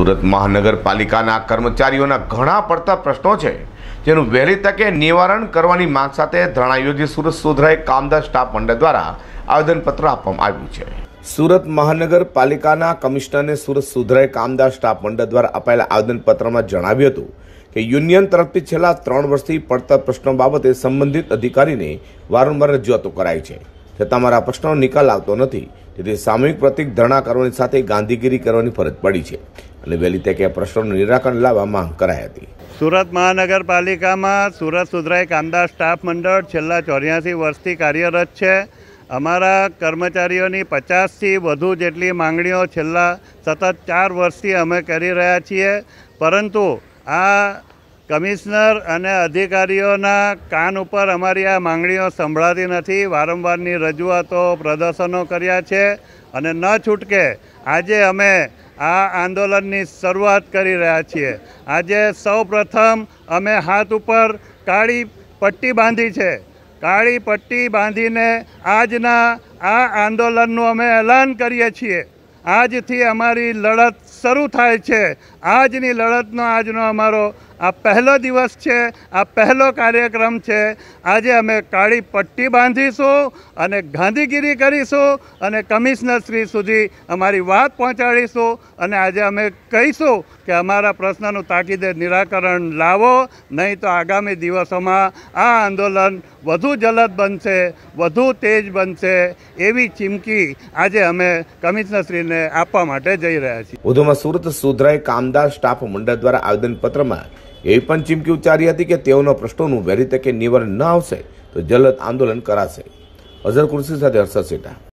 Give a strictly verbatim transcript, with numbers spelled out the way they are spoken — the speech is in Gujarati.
સુરત મહાનગરપાલિકાના કર્મચારીઓના ઘણા પડતા પ્રશ્નો છે, જેનું વહેલી તકે નિવારણ કરવાની માંગ સાથે ધરણા યોજી સુરત સુધરાઈ કામદાર સ્ટાફ મંડળ દ્વારા આવેદનપત્ર આપવામાં આવ્યું છે। સુરત મહાનગરપાલિકાના કમિશનરને સુરત સુધરાઈ કામદાર સ્ટાફ મંડળ દ્વારા અપાયેલા આવેદનપત્રમાં જણાવ્યું હતું કે યુનિયન તરફથી છેલ્લા ત્રણ વર્ષથી પડતર પ્રશ્નો બાબતે સંબંધિત અધિકારીને વારંવાર રજૂઆતો કરાઈ છે, છતાં તમારા પ્રશ્નનો નિકાલ આવતો નથી। તેથી સામૂહિક પ્રતિક ધરણા કરવાની સાથે ગાંધીગીરી કરવાની ફરજ પડી છે અને વહેલી તકે પ્રશ્નોનું નિરાકરણ લાવવા માંગ કરાઈ હતી। સુરત મહાનગરપાલિકામાં સુરત સુધરાઈ કામદાર સ્ટાફ મંડળ છેલ્લા ચોર્યાસી વર્ષથી કાર્યરત છે। અમારા કર્મચારીઓની પચાસથી વધુ જેટલી માંગણીઓ છેલ્લા સતત ચાર વર્ષથી અમે કરી રહ્યા છીએ, પરંતુ આ કમિશનર અને અધિકારીઓના કાન ઉપર અમારી આ માંગણીઓ સંભળાતી નથી। વારંવારની રજૂઆતો પ્રદર્શનો કર્યા છે અને ન છૂટકે આજે અમે આ આંદોલનની શરૂઆત કરી રહ્યા છીએ। આજે સૌ પ્રથમ અમે હાથ ઉપર કાળી પટ્ટી બાંધી છે। કાળી પટ્ટી બાંધીને આજના આ આંદોલનનું અમે એલાન કરીએ છીએ। આજથી અમારી લડત શરૂ થાય છે। આજની લડતનો આજનો અમારો આ પહેલો દિવસ છે, આ પહેલો કાર્યક્રમ છે। આજે અમે કાળી પટ્ટી બાંધીશું અને ગાંધીગીરી કરીશું અને કમિશનર શ્રી સુધી અમારી વાત પહોંચાડીશું અને આજે અમે કહીશું કે અમારા પ્રશ્નનું તાકીદે નિરાકરણ લાવો, નહીં તો આગામી દિવસોમાં આ આંદોલન વધુ જલદ બનશે, વધુ તેજ બનશે, એવી ચીમકી આજે અમે કમિશનરશ્રીને આપવા માટે જઈ રહ્યા છીએ। વધુમાં સુરત સુધરાઈ કામદાર સ્ટાફ મંડળ દ્વારા આવેદનપત્રમાં એવી પણ ચીમકી ઉચ્ચારી હતી કે તેઓના પ્રશ્નોનું વહેલી તકે નિવારણ ન આવશે તો જલદ આંદોલન કરાશે। અઝર કુર્સી સાથે હર્ષદ સેઠા।